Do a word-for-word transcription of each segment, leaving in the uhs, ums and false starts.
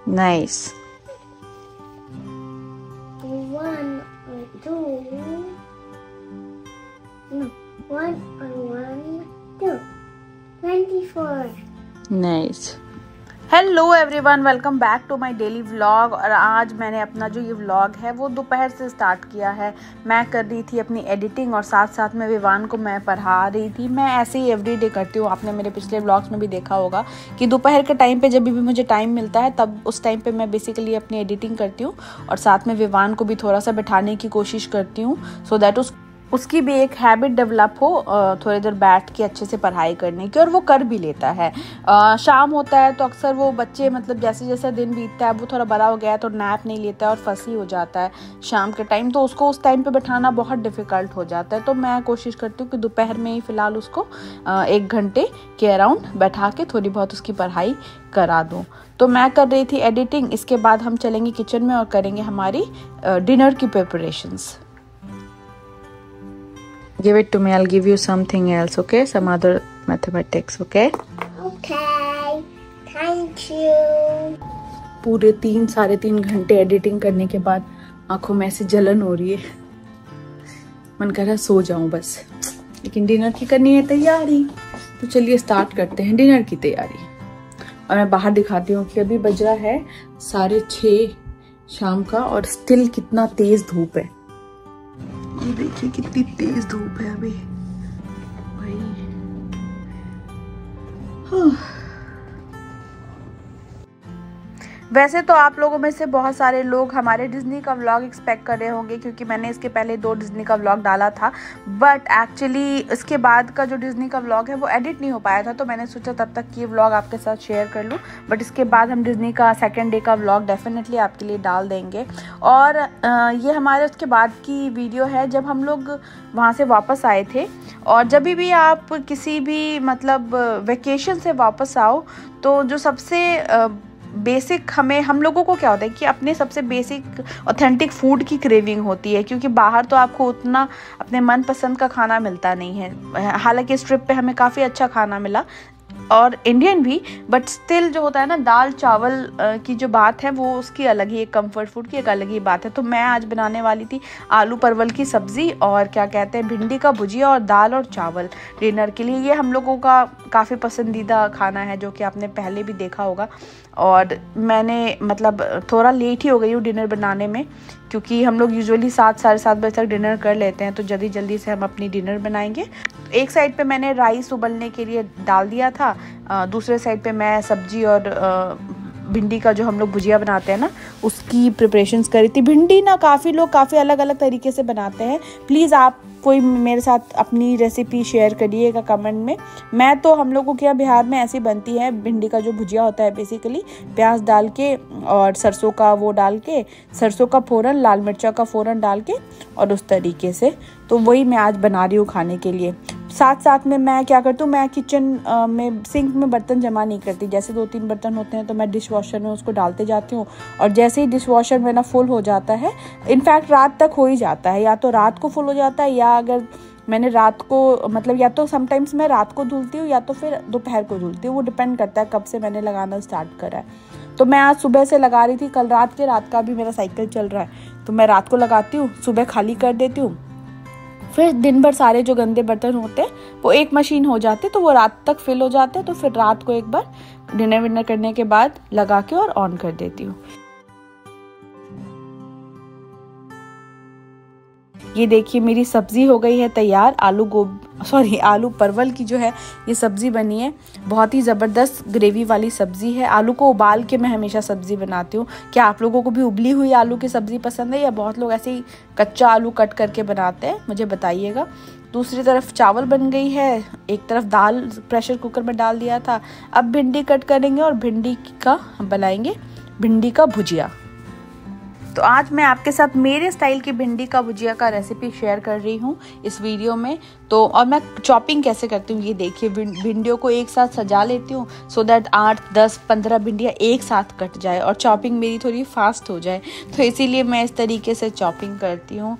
Nice. One or two. No, one or one, two. Twenty-four. Nice. Hello everyone, welcome back to my daily vlog. और आज मैंने अपना जो ये vlog है वो दोपहर से स्टार्ट किया है। मैं कर रही थी अपनी एडिटिंग और साथ साथ में विवान को मैं पढ़ा रही थी। मैं ऐसे ही एवरीडे करती हूँ। आपने मेरे पिछले व्लॉग्स में भी देखा होगा कि दोपहर के टाइम पे जब भी मुझे टाइम मिलता है तब उस टाइम पे मैं बेसिकली अपनी एडिटिंग करती हूँ और साथ में विवान को भी थोड़ा सा बैठाने की कोशिश करती हूँ सो दैट उस उसकी भी एक हैबिट डेवलप हो थोड़ी देर बैठ के अच्छे से पढ़ाई करने की, और वो कर भी लेता है। आ, शाम होता है तो अक्सर वो बच्चे मतलब जैसे जैसे दिन बीतता है वो थोड़ा बड़ा हो गया है तो नैप नहीं लेता है और फंसी हो जाता है शाम के टाइम, तो उसको उस टाइम पे बैठाना बहुत डिफ़िकल्ट हो जाता है। तो मैं कोशिश करती हूँ कि दोपहर में ही फ़िलहाल उसको आ, एक घंटे के अराउंड बैठा के थोड़ी बहुत उसकी पढ़ाई करा दूँ। तो मैं कर रही थी एडिटिंग। इसके बाद हम चलेंगे किचन में और करेंगे हमारी डिनर की preparations. Give it to me. I'll give you something else, okay? Some other mathematics, okay? Okay. Thank you. पूरे तीन साढ़े तीन घंटे एडिटिंग करने के बाद आंखों में ऐसे जलन हो रही है, मन कर रहा है सो जाऊं बस, लेकिन डिनर की करनी है तैयारी। तो चलिए स्टार्ट करते हैं डिनर की तैयारी। और मैं बाहर दिखाती हूँ कि अभी बज रहा है साढ़े छः शाम का और स्टिल कितना तेज धूप है। ये देखिए कितनी तेज धूप है अभी भाई। हाँ। वैसे तो आप लोगों में से बहुत सारे लोग हमारे डिज्नी का व्लॉग एक्सपेक्ट कर रहे होंगे क्योंकि मैंने इसके पहले दो डिज्नी का व्लॉग डाला था, बट एक्चुअली इसके बाद का जो डिज्नी का व्लॉग है वो एडिट नहीं हो पाया था, तो मैंने सोचा तब तक ये व्लॉग आपके साथ शेयर कर लूँ। बट इसके बाद हम डिज्नी का सेकेंड डे का व्लॉग डेफिनेटली आपके लिए डाल देंगे। और ये हमारे उसके बाद की वीडियो है जब हम लोग वहाँ से वापस आए थे। और जब भी आप किसी भी मतलब वेकेशन से वापस आओ तो जो सबसे बेसिक हमें हम लोगों को क्या होता है कि अपने सबसे बेसिक ऑथेंटिक फूड की क्रेविंग होती है, क्योंकि बाहर तो आपको उतना अपने मनपसंद का खाना मिलता नहीं है। हालांकि इस ट्रिप पे हमें काफ़ी अच्छा खाना मिला और इंडियन भी, बट स्टिल जो होता है ना दाल चावल की जो बात है वो उसकी अलग ही एक कंफर्ट फूड की एक अलग ही बात है। तो मैं आज बनाने वाली थी आलू परवल की सब्ज़ी और क्या कहते हैं भिंडी का भुजिया और दाल और चावल डिनर के लिए। ये हम लोगों का काफ़ी पसंदीदा खाना है जो कि आपने पहले भी देखा होगा। और मैंने मतलब थोड़ा लेट ही हो गई हूँ डिनर बनाने में, क्योंकि हम लोग यूजुअली सात साढ़े सात बजे तक डिनर कर लेते हैं, तो जल्दी जल्दी से हम अपनी डिनर बनाएंगे। एक साइड पे मैंने राइस उबलने के लिए डाल दिया था, दूसरे साइड पे मैं सब्जी और भिंडी का जो हम लोग भुजिया बनाते हैं ना उसकी प्रिपरेशंस करी थी। भिंडी ना काफ़ी लोग काफ़ी अलग अलग तरीके से बनाते हैं। प्लीज़ आप कोई मेरे साथ अपनी रेसिपी शेयर करिएगा कमेंट में। मैं तो हम लोगों के यहाँ बिहार में ऐसी बनती है, भिंडी का जो भुजिया होता है बेसिकली प्याज डाल के और सरसों का वो डाल के, सरसों का फ़ोरन लाल मिर्चा का फ़ोरन डाल के और उस तरीके से। तो वही मैं आज बना रही हूँ खाने के लिए। साथ साथ में मैं क्या करती हूँ, मैं किचन में सिंक में बर्तन जमा नहीं करती। जैसे दो तीन बर्तन होते हैं तो मैं डिश वॉशर में उसको डालते जाती हूँ, और जैसे ही डिश वॉशर मेरा फुल हो जाता है, इनफैक्ट रात तक हो ही जाता है, या तो रात को फुल हो जाता है या अगर मैंने रात को मतलब या तो समटाइम्स मैं रात को धुलती हूँ या तो फिर दोपहर को धुलती हूँ, वो डिपेंड करता है कब से मैंने लगाना स्टार्ट करा है। तो मैं आज सुबह से लगा रही थी, कल रात के रात का भी मेरा साइकिल चल रहा है, तो मैं रात को लगाती हूँ, सुबह खाली कर देती हूँ, फिर दिन भर सारे जो गंदे बर्तन होते हैं वो एक मशीन हो जाते, तो वो रात तक फिल हो जाते हैं। तो फिर रात को एक बार डिनर विनर करने के बाद लगा के और ऑन कर देती हूँ। ये देखिए मेरी सब्जी हो गई है तैयार। आलू गोभी सॉरी आलू परवल की जो है ये सब्ज़ी बनी है, बहुत ही ज़बरदस्त ग्रेवी वाली सब्ज़ी है। आलू को उबाल के मैं हमेशा सब्ज़ी बनाती हूँ। क्या आप लोगों को भी उबली हुई आलू की सब्ज़ी पसंद है या बहुत लोग ऐसे ही कच्चा आलू कट करके बनाते हैं, मुझे बताइएगा। दूसरी तरफ चावल बन गई है, एक तरफ दाल प्रेशर कुकर में डाल दिया था। अब भिंडी कट करेंगे और भिंडी का बनाएंगे भिंडी का भुजिया। तो आज मैं आपके साथ मेरे स्टाइल की भिंडी का भुजिया का रेसिपी शेयर कर रही हूँ इस वीडियो में। तो और मैं चॉपिंग कैसे करती हूँ ये देखिए, भिंडियों को एक साथ सजा लेती हूँ सो दैट आठ दस पंद्रह भिंडियाँ एक साथ कट जाए और चॉपिंग मेरी थोड़ी फास्ट हो जाए, तो इसीलिए मैं इस तरीके से चॉपिंग करती हूँ।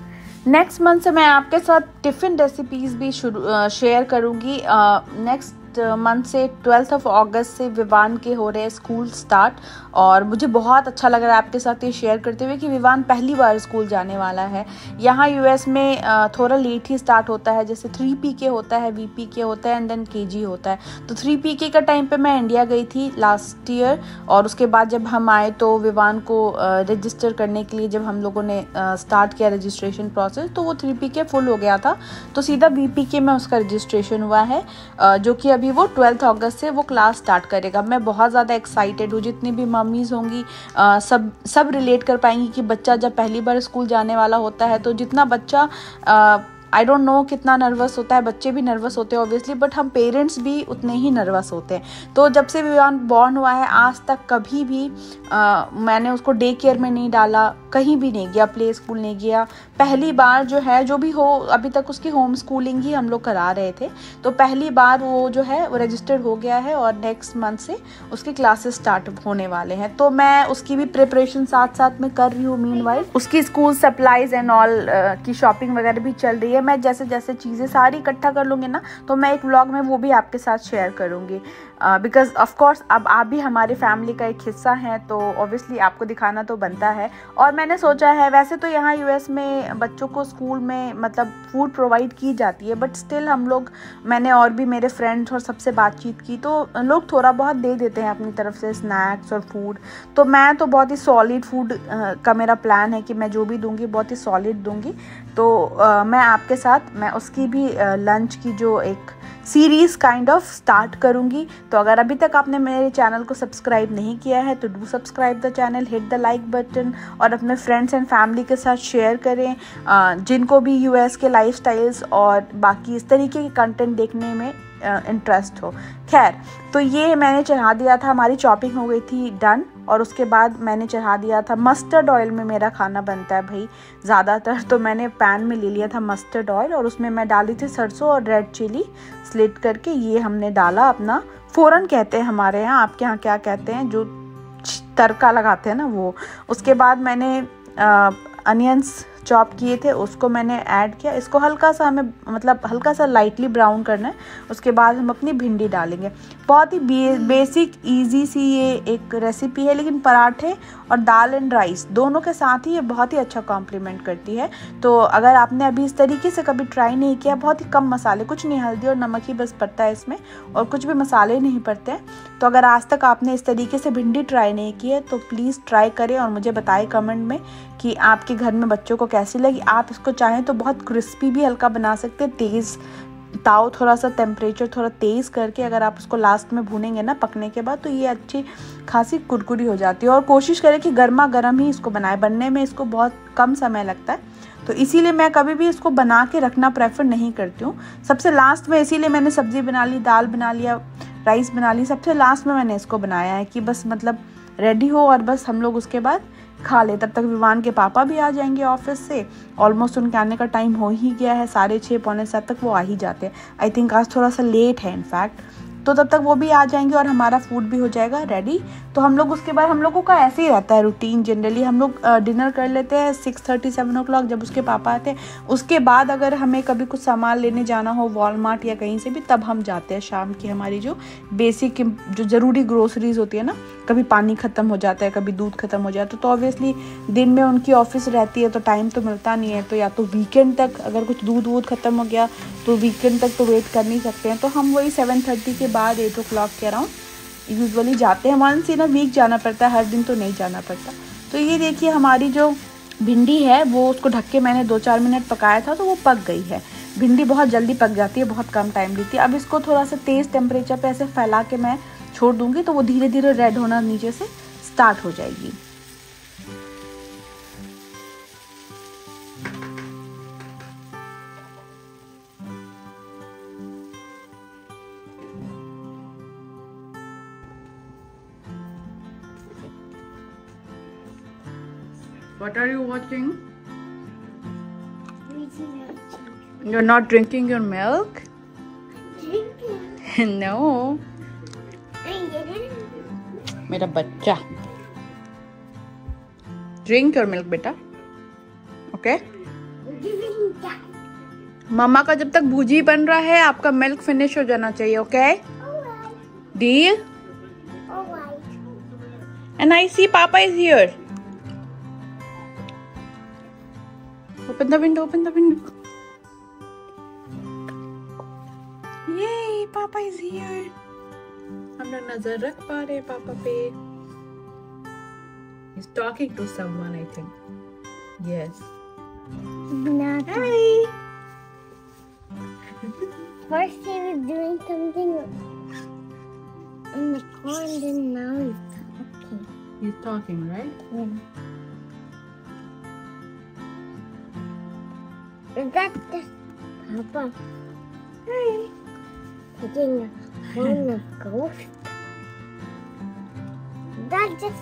नेक्स्ट मंथ से मैं आपके साथ टिफ़िन रेसिपीज़ भी शुरू शेयर करूँगी। नेक्स्ट नेक्स्ट मंथ से ट्वेल्थ ऑफ अगस्त से विवान के हो रहे हैं स्कूल स्टार्ट, और मुझे बहुत अच्छा लग रहा है आपके साथ ये शेयर करते हुए कि विवान पहली बार स्कूल जाने वाला है। यहाँ यूएस में थोड़ा लेट ही स्टार्ट होता है, जैसे थ्री पी के होता है, वी पी के होता है एंड देन के जी होता है। तो थ्री पी के का टाइम पे मैं इंडिया गई थी लास्ट ईयर, और उसके बाद जब हम आए तो विवान को रजिस्टर करने के लिए जब हम लोगों ने स्टार्ट किया रजिस्ट्रेशन प्रोसेस, तो वो थ्री पी के फुल हो गया था, तो सीधा वी पी के में उसका रजिस्ट्रेशन हुआ है, जो कि अभी वो ट्वेल्थ अगस्त से वो क्लास स्टार्ट करेगा। मैं बहुत ज़्यादा एक्साइटेड हूँ, जितनी भी मम्मीज़ होंगी सब सब रिलेट कर पाएंगी कि बच्चा जब पहली बार स्कूल जाने वाला होता है तो जितना बच्चा आई डोंट नो कितना नर्वस होता है, बच्चे भी नर्वस होते हैं ऑब्वियसली, बट हम पेरेंट्स भी उतने ही नर्वस होते हैं। तो जब से विवान बॉर्न हुआ है आज तक कभी भी आ, मैंने उसको डे केयर में नहीं डाला, कहीं भी नहीं गया, प्ले स्कूल नहीं गया। पहली बार जो है, जो भी हो, अभी तक उसकी होम स्कूलिंग ही हम लोग करा रहे थे, तो पहली बार वो जो है वो रजिस्टर्ड हो गया है और नेक्स्ट मंथ से उसकी क्लासेस स्टार्ट होने वाले हैं। तो मैं उसकी भी प्रिपरेशन साथ साथ में कर रही हूँ। मीनवाइल उसकी स्कूल सप्लाईज एंड ऑल की शॉपिंग वगैरह भी चल रही है। मैं जैसे जैसे चीज़ें सारी इकट्ठा कर लूँगी ना, तो मैं एक व्लॉग में वो भी आपके साथ शेयर करूँगी, बिकॉज ऑफ कोर्स अब आप भी हमारी फैमिली का एक हिस्सा हैं, तो ऑब्वियसली आपको दिखाना तो बनता है। और मैंने सोचा है, वैसे तो यहाँ यूएस में बच्चों को स्कूल में मतलब फूड प्रोवाइड की जाती है, बट स्टिल हम लोग, मैंने और भी मेरे फ्रेंड्स और सबसे बातचीत की, तो लोग थोड़ा बहुत दे देते हैं अपनी तरफ से स्नैक्स और फूड। तो मैं तो बहुत ही सॉलिड फूड का मेरा प्लान है कि मैं जो भी दूंगी बहुत ही सॉलिड दूंगी। तो uh, मैं आपके साथ मैं उसकी भी लंच uh, की जो एक सीरीज़ काइंड ऑफ स्टार्ट करूंगी। तो अगर अभी तक आपने मेरे चैनल को सब्सक्राइब नहीं किया है तो do subscribe the channel, hit the like button, और अपने फ्रेंड्स एंड फैमिली के साथ शेयर करें जिनको भी यूएस के लाइफस्टाइल्स और बाकी इस तरीके के कंटेंट देखने में इंटरेस्ट हो। खैर, तो ये मैंने चढ़ा दिया था, हमारी चॉपिंग हो गई थी डन, और उसके बाद मैंने चढ़ा दिया था मस्टर्ड ऑयल में मेरा खाना बनता है भाई ज़्यादातर, तो मैंने पैन में ले लिया था मस्टर्ड ऑयल और उसमें मैं डाली थी सरसों और रेड चिली स्लिट करके। ये हमने डाला अपना फ़ौरन कहते हैं हमारे यहाँ, आपके यहाँ क्या कहते हैं, जो तड़का लगाते हैं ना वो। उसके बाद मैंने अनियंस चॉप किए थे उसको मैंने ऐड किया। इसको हल्का सा हमें मतलब हल्का सा लाइटली ब्राउन करना है। उसके बाद हम अपनी भिंडी डालेंगे। बहुत ही बे, बेसिक इजी सी ये एक रेसिपी है, लेकिन पराठे और दाल एंड राइस दोनों के साथ ही ये बहुत ही अच्छा कॉम्प्लीमेंट करती है। तो अगर आपने अभी इस तरीके से कभी ट्राई नहीं किया, बहुत ही कम मसाले, कुछ नहीं, हल्दी और नमक ही बस पड़ता है इसमें और कुछ भी मसाले नहीं पड़ते हैं। तो अगर आज तक आपने इस तरीके से भिंडी ट्राई नहीं की है तो प्लीज़ ट्राई करें और मुझे बताएं कमेंट में कि आपके घर में बच्चों को कैसी लगी। आप इसको चाहें तो बहुत क्रिस्पी भी हल्का बना सकते हैं, तेज़ ताव थोड़ा सा टेम्परेचर थोड़ा तेज़ करके अगर आप उसको लास्ट में भूनेंगे ना पकने के बाद, तो ये अच्छी खासी कुरकुरी हो जाती है। और कोशिश करें कि गर्मा गर्म ही इसको बनाएं, बनने में इसको बहुत कम समय लगता है, तो इसीलिए मैं कभी भी इसको बना के रखना प्रेफर नहीं करती हूँ। सबसे लास्ट में, इसीलिए मैंने सब्ज़ी बना ली, दाल बना लिया, राइस बना ली, सबसे लास्ट में मैंने इसको बनाया है कि बस मतलब रेडी हो और बस हम लोग उसके बाद खा ले। तब तक विवान के पापा भी आ जाएंगे ऑफिस से, ऑलमोस्ट उनके आने का टाइम हो ही गया है, साढ़े छः पौने सात तक वो आ ही जाते हैं। आई थिंक आज थोड़ा सा लेट है इनफैक्ट, तो तब तक वो भी आ जाएंगे और हमारा फूड भी हो जाएगा रेडी। तो हम लोग उसके बाद, हम लोगों का ऐसे ही रहता है रूटीन, जनरली हम लोग डिनर कर लेते हैं six thirty seven o'clock जब उसके पापा आते हैं। उसके बाद अगर हमें कभी कुछ सामान लेने जाना हो वॉलमार्ट या कहीं से भी, तब हम जाते हैं शाम की हमारी जो बेसिक जो ज़रूरी ग्रोसरीज होती है ना, कभी पानी ख़त्म हो जाता है, कभी दूध ख़त्म हो जाता है, तो ऑब्वियसली दिन में उनकी ऑफिस रहती है तो टाइम तो मिलता नहीं है, तो या तो वीकेंड तक अगर कुछ दूध वूध ख़त्म हो गया तो वीकेंड तक तो वेट कर नहीं सकते हैं, तो हम वही सेवन थर्टी के बाद एट ओ क्लॉक के अराउंड यूजुअली जाते हैं। वंस इन अ वीक जाना पड़ता है, हर दिन तो नहीं जाना पड़ता। तो ये देखिए हमारी जो भिंडी है वो, उसको ढक के मैंने दो चार मिनट पकाया था तो वो पक गई है। भिंडी बहुत जल्दी पक जाती है, बहुत कम टाइम लेती है। अब इसको थोड़ा सा तेज़ टेम्परेचर पे ऐसे फैला के मैं छोड़ दूंगी तो वो धीरे धीरे रेड होना नीचे से स्टार्ट हो जाएगी। What are you watching? You're not drinking your milk? Drinking. No. I didn't. मेरा बच्चा, ड्रिंक योर मिल्क बेटा, ओके? Drinking. मम्मा का जब तक भुजी बन रहा है आपका मिल्क फिनिश हो जाना चाहिए, okay? Oh, Deal? Alright. And I see Papa is here. Open the window, open the window. Yay, Papa is here. हम लोग नजर रख पा रहे पापा पे. He's talking to someone, I think. Yes. Not. Hi. First he was doing something in the car and then now he's talking. He's talking, right? Yeah. Is that just Papa Hi. taking a phone of ghost? That just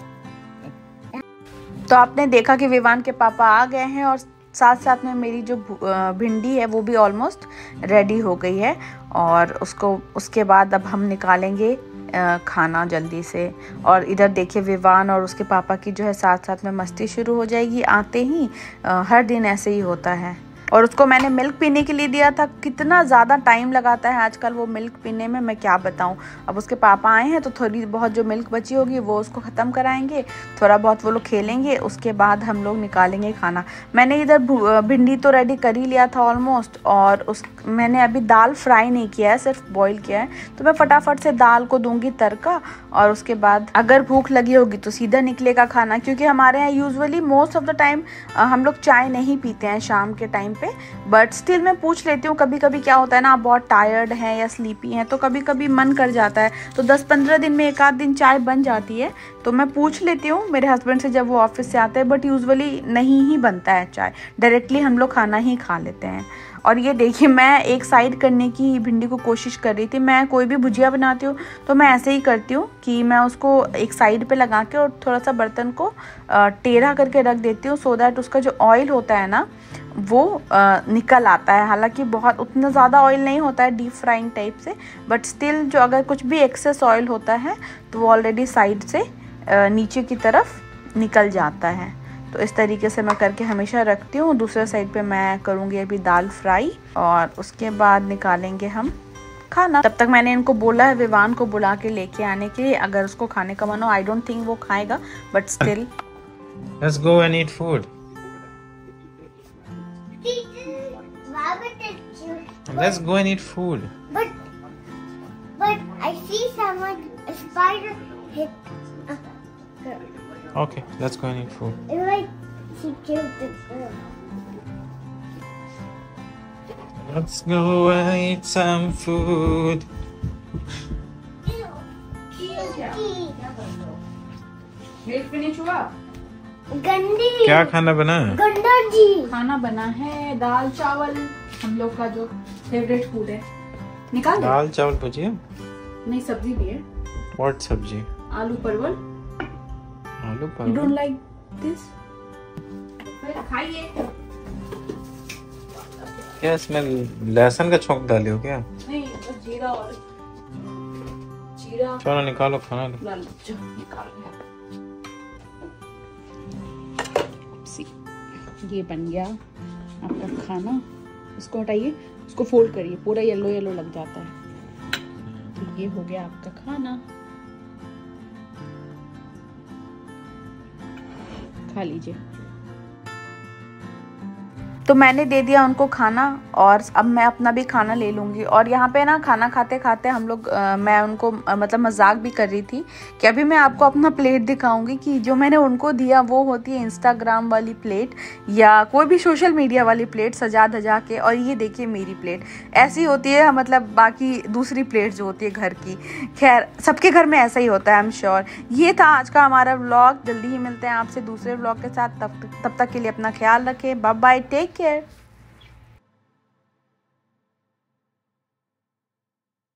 तो आपने देखा कि विवान के पापा आ गए हैं और साथ साथ में मेरी जो भिंडी है वो भी ऑलमोस्ट रेडी हो गई है और उसको उसके बाद अब हम निकालेंगे खाना जल्दी से. और इधर देखिए विवान और उसके पापा की जो है साथ साथ में मस्ती शुरू हो जाएगी आते ही. हर दिन ऐसे ही होता है. और उसको मैंने मिल्क पीने के लिए दिया था. कितना ज़्यादा टाइम लगाता है आजकल वो मिल्क पीने में, मैं क्या बताऊं. अब उसके पापा आए हैं तो थोड़ी बहुत जो मिल्क बची होगी वो उसको ख़त्म कराएंगे. थोड़ा बहुत वो लोग खेलेंगे, उसके बाद हम लोग निकालेंगे खाना. मैंने इधर भिंडी तो रेडी कर ही लिया था ऑलमोस्ट. और उस मैंने अभी दाल फ्राई नहीं किया है, सिर्फ बॉईल किया है. तो मैं फटाफट से दाल को दूंगी तड़का और उसके बाद अगर भूख लगी होगी तो सीधा निकलेगा खाना. क्योंकि हमारे यहाँ usually most of the time हम लोग चाय नहीं पीते हैं शाम के टाइम पे. बट स्टिल मैं पूछ लेती हूँ, कभी कभी क्या होता है ना, आप बहुत टायर्ड हैं या स्लीपी हैं तो कभी कभी मन कर जाता है. तो दस पंद्रह दिन में एक आध दिन चाय बन जाती है. तो मैं पूछ लेती हूँ मेरे हस्बैंड से जब वो ऑफिस से आते हैं. बट यूजुअली नहीं ही बनता है चाय, डायरेक्टली हम लोग खाना ही खा लेते हैं. और ये देखिए मैं एक साइड करने की भिंडी को कोशिश कर रही थी. मैं कोई भी भुजिया बनाती हूँ तो मैं ऐसे ही करती हूँ कि मैं उसको एक साइड पे लगा के और थोड़ा सा बर्तन को टेढ़ा करके रख देती हूँ, सो दैट उसका जो ऑयल होता है ना वो आ, निकल आता है. हालांकि बहुत उतना ज़्यादा ऑयल नहीं होता है डीप फ्राइंग टाइप से, बट स्टिल जो अगर कुछ भी एक्सेस ऑयल होता है तो वो ऑलरेडी साइड से आ, नीचे की तरफ निकल जाता है. तो इस तरीके से मैं करके हमेशा रखती हूँ. दूसरे साइड पे मैं करूँगी अभी दाल फ्राई और उसके बाद निकालेंगे हम खाना. तब तक मैंने इनको बोला है विवान को बुला के लेके आने के लिए, अगर उसको खाने का मन हो. आई डोंट थिंक वो खाएगा but still. Let's go and eat food. Let's go and eat food. But but I see someone a spider hit a girl. Okay, let's go and eat food. It's like she killed the girl. Let's go and eat some food. Finish हुआ. गंदी क्या खाना बना है? गंदा जी खाना बना है दाल चावल, हम लोग का जो फेवरेट फूड है. निकाल दे. दाल चावल भुजिया? नहीं सब्जी भी है. What सब्जी? आलू परवल. आलू You परवल. don't like this? खाइए. क्या इसमें लहसुन का छौंक डाले हो क्या? नहीं बस जीरा और जीरा. चलो निकालो खाना. लाल निकाल. ये बन गया आपका खाना. इसको हटाइए, इसको फोल्ड करिए, पूरा येलो येलो लग जाता है. तो ये हो गया आपका खाना. खा लीजिए. तो मैंने दे दिया उनको खाना और अब मैं अपना भी खाना ले लूँगी. और यहाँ पे ना खाना खाते खाते हम लोग आ, मैं उनको आ, मतलब मजाक भी कर रही थी कि अभी मैं आपको अपना प्लेट दिखाऊंगी कि जो मैंने उनको दिया वो होती है इंस्टाग्राम वाली प्लेट या कोई भी सोशल मीडिया वाली प्लेट सजा धजा के. और ये देखिए मेरी प्लेट ऐसी होती है, मतलब बाकी दूसरी प्लेट जो होती है घर की. खैर सबके घर में ऐसा ही होता है आई एम श्योर. ये था आज का हमारा व्लॉग. जल्दी ही मिलते हैं आपसे दूसरे व्लॉग के साथ. तब तक तब तक के लिए अपना ख्याल रखें. Bye bye, take care.